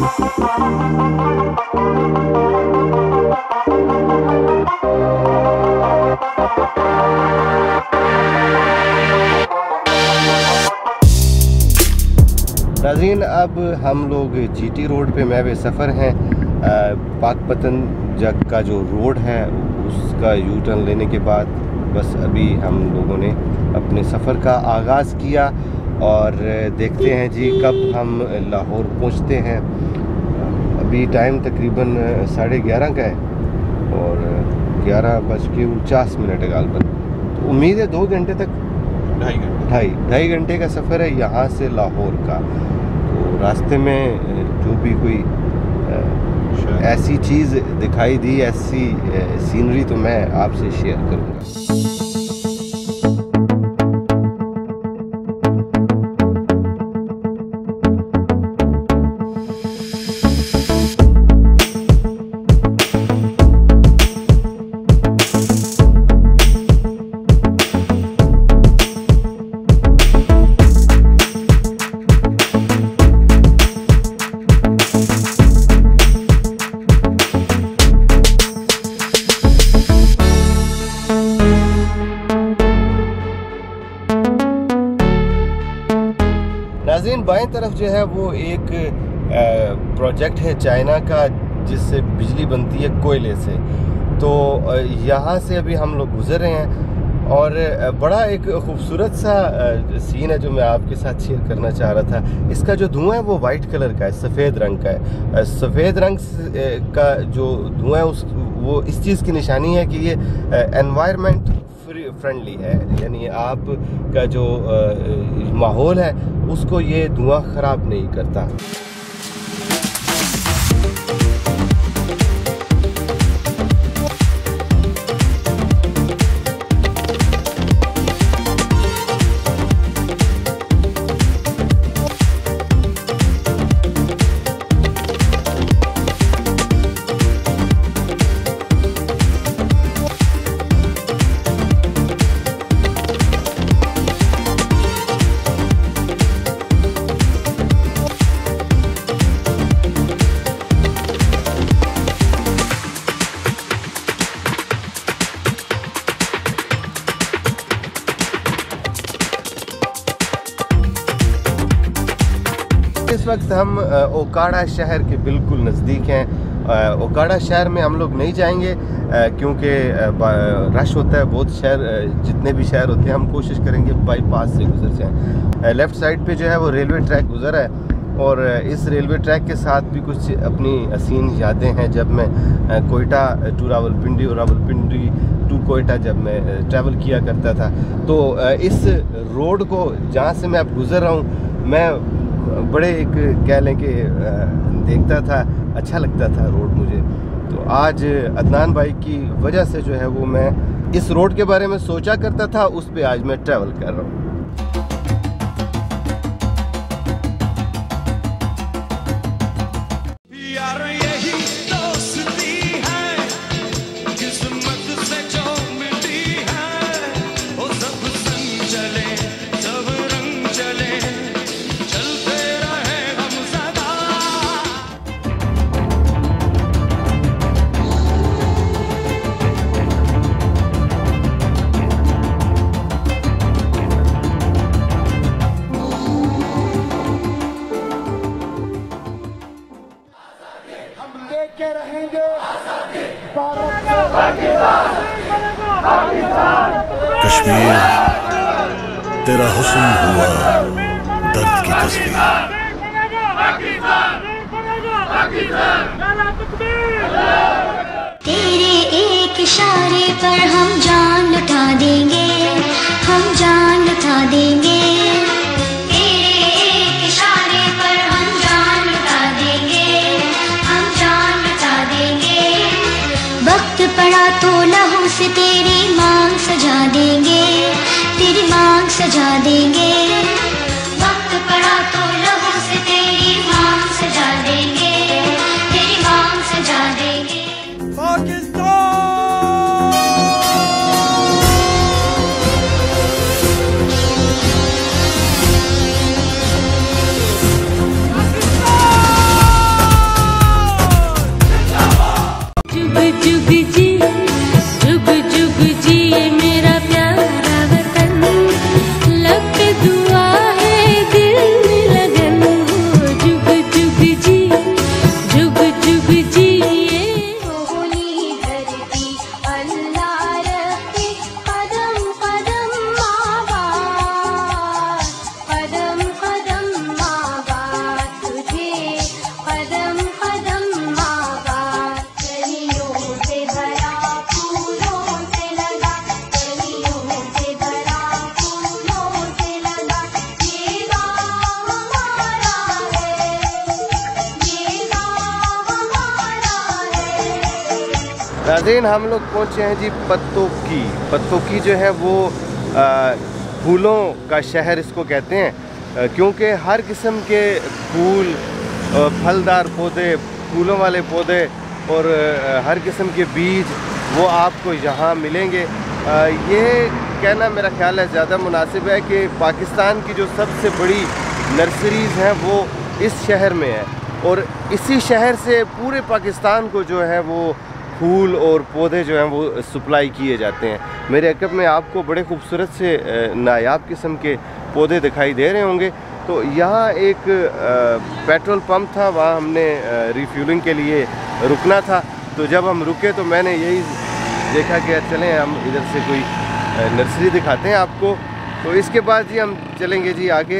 नाज़रीन, अब हम लोग जीटी रोड पे महवे सफ़र हैं। पाकपतन जग का जो रोड है उसका यू टर्न लेने के बाद बस अभी हम लोगों ने अपने सफ़र का आगाज़ किया और देखते हैं जी कब हम लाहौर पहुंचते हैं। अभी टाइम तकरीबन 11:30 का है और 11:49 है गालबन। तो उम्मीद है 2 घंटे तक, ढाई घंटे का सफ़र है यहाँ से लाहौर का। तो रास्ते में जो भी कोई ऐसी चीज़ दिखाई दी, ऐसी सीनरी, तो मैं आपसे शेयर करूँगा। नाज़रीन, बाएं तरफ जो है वो एक प्रोजेक्ट है चाइना का जिससे बिजली बनती है कोयले से। तो यहाँ से अभी हम लोग गुजर रहे हैं और बड़ा एक खूबसूरत सा सीन है जो मैं आपके साथ शेयर करना चाह रहा था। इसका जो धुआं है वो वाइट कलर का है, सफ़ेद रंग का है। सफ़ेद रंग का जो धुआं है वो इस चीज़ की निशानी है कि ये एनवायरनमेंट फ्रेंडली है, यानी आपका जो माहौल है उसको ये धुआं ख़राब नहीं करता। इस वक्त हम ओकाड़ा शहर के बिल्कुल नज़दीक हैं। ओकाड़ा शहर में हम लोग नहीं जाएंगे क्योंकि रश होता है बहुत। शहर जितने भी शहर होते हैं हम कोशिश करेंगे बाईपास से गुजर जाएं। लेफ़्ट साइड पे जो है वो रेलवे ट्रैक गुजरा है और इस रेलवे ट्रैक के साथ भी कुछ अपनी हसीन यादें हैं। जब मैं कोयटा टू रावलपिंडी और रावलपिंडी टू कोयटा जब मैं ट्रैवल किया करता था, तो इस रोड को जहाँ से मैं अब गुज़र रहा हूँ मैं बड़े एक कह लें कि देखता था, अच्छा लगता था रोड मुझे। तो आज अदनान भाई की वजह से जो है वो मैं इस रोड के बारे में सोचा करता था, उस पे आज मैं ट्रैवल कर रहा हूँ। कश्मीर तेरा हुस्न हुआ दर्द की तस्वीर। तेरे एक इशारे पर हम जान लुटा देंगे, हम जान लुटा देंगे। तेरे एक इशारे पर हम जान लुटा देंगे, हम जान लुटा देंगे। वक्त पड़ा तो लहू से तेरी मांग सजा देंगे, तेरी मांग सजा देंगे। वक्त पड़ा तो लहू से तेरी मांग सजा देंगे, तेरी मांग सजा देंगे। नाज़रीन हम लोग पहुँचे हैं जी पत्तों की जो है वो फूलों का शहर इसको कहते हैं, क्योंकि हर किस्म के फूल, फलदार पौधे, फूलों वाले पौधे और हर किस्म के बीज वो आपको यहाँ मिलेंगे। ये कहना मेरा ख्याल है ज़्यादा मुनासिब है कि पाकिस्तान की जो सबसे बड़ी नर्सरीज़ हैं वो इस शहर में है, और इसी शहर से पूरे पाकिस्तान को जो है वो फूल और पौधे जो हैं वो सप्लाई किए जाते हैं। मेरे अकब में आपको बड़े खूबसूरत से नायाब किस्म के पौधे दिखाई दे रहे होंगे। तो यहाँ एक पेट्रोल पंप था, वहाँ हमने रिफ्यूलिंग के लिए रुकना था। तो जब हम रुके तो मैंने यही देखा कि चलें हम इधर से कोई नर्सरी दिखाते हैं आपको। तो इसके बाद जी हम चलेंगे जी आगे।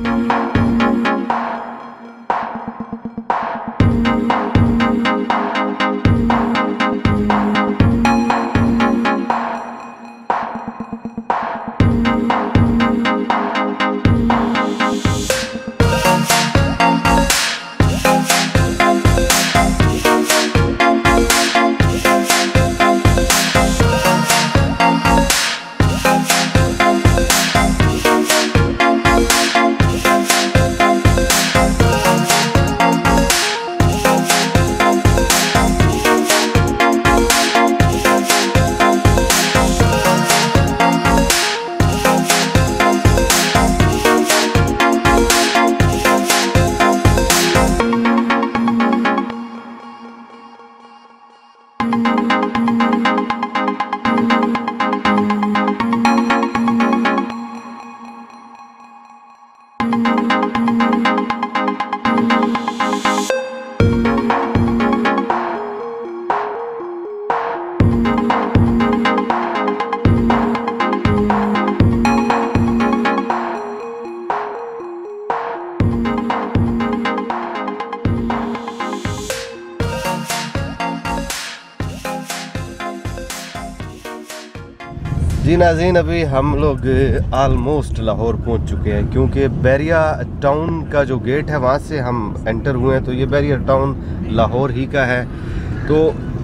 जी नाज़रीन अभी हम लोग आलमोस्ट लाहौर पहुंच चुके हैं, क्योंकि बैरिया टाउन का जो गेट है वहां से हम एंटर हुए हैं। तो ये बैरिया टाउन लाहौर ही का है। तो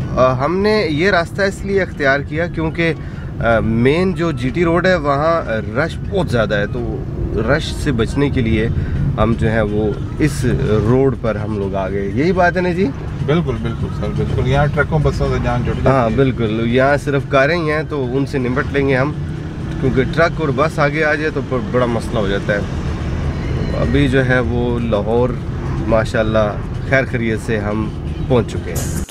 हमने ये रास्ता इसलिए अख्तियार किया क्योंकि मेन जो जीटी रोड है वहाँ रश बहुत ज़्यादा है। तो रश से बचने के लिए हम जो है वो इस रोड पर हम लोग आ गए। यही बात है ना जी? बिल्कुल बिल्कुल सर, बिल्कुल। यहाँ ट्रकों बसों से जान जुड़ जाती है। हाँ बिल्कुल, यहाँ सिर्फ कारें ही हैं तो उनसे निपट लेंगे हम, क्योंकि ट्रक और बस आगे आ जाए तो बड़ा मसला हो जाता है। अभी जो है वो लाहौर माशाल्लाह खैर खैरियत से हम पहुँच चुके हैं।